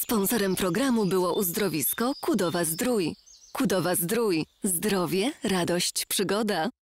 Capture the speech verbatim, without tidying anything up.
Sponsorem programu było uzdrowisko Kudowa Zdrój. Kudowa Zdrój. Zdrowie, radość, przygoda.